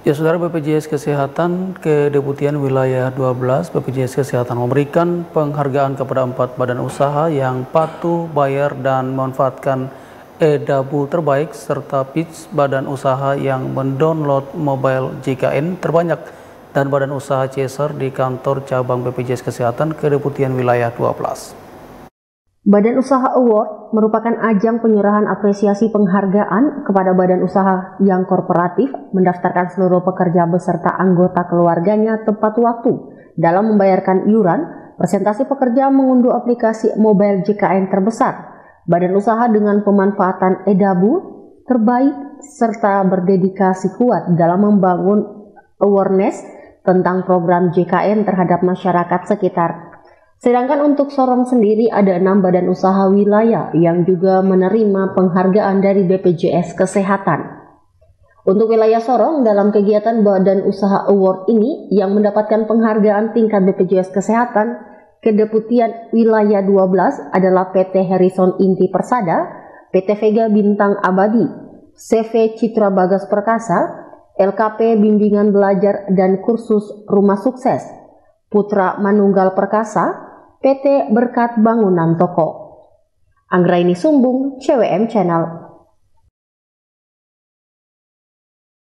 Ya, Saudara, BPJS Kesehatan Kedeputian Wilayah 12 BPJS Kesehatan memberikan penghargaan kepada 4 badan usaha yang patuh bayar dan memanfaatkan eDabu terbaik serta pitch badan usaha yang mendownload mobile JKN terbanyak dan badan usaha CSR di kantor cabang BPJS Kesehatan Kedeputian Wilayah 12. Badan Usaha Award merupakan ajang penyerahan apresiasi penghargaan kepada badan usaha yang kooperatif mendaftarkan seluruh pekerja beserta anggota keluarganya tepat waktu dalam membayarkan iuran. Presentasi pekerja mengunduh aplikasi mobile JKN terbesar. Badan usaha dengan pemanfaatan eDabu terbaik serta berdedikasi kuat dalam membangun awareness tentang program JKN terhadap masyarakat sekitar. Sedangkan untuk Sorong sendiri ada 6 badan usaha wilayah yang juga menerima penghargaan dari BPJS Kesehatan. Untuk wilayah Sorong dalam kegiatan Badan Usaha Award ini yang mendapatkan penghargaan tingkat BPJS Kesehatan Kedeputian Wilayah 12 adalah PT Harrison Inti Persada, PT Vega Bintang Abadi, CV Citra Bagas Perkasa, LKP Bimbingan Belajar dan Kursus Rumah Sukses, Putra Manunggal Perkasa, PT Berkat Bangunan Toko. Anggraini Sumbung, CWM Channel.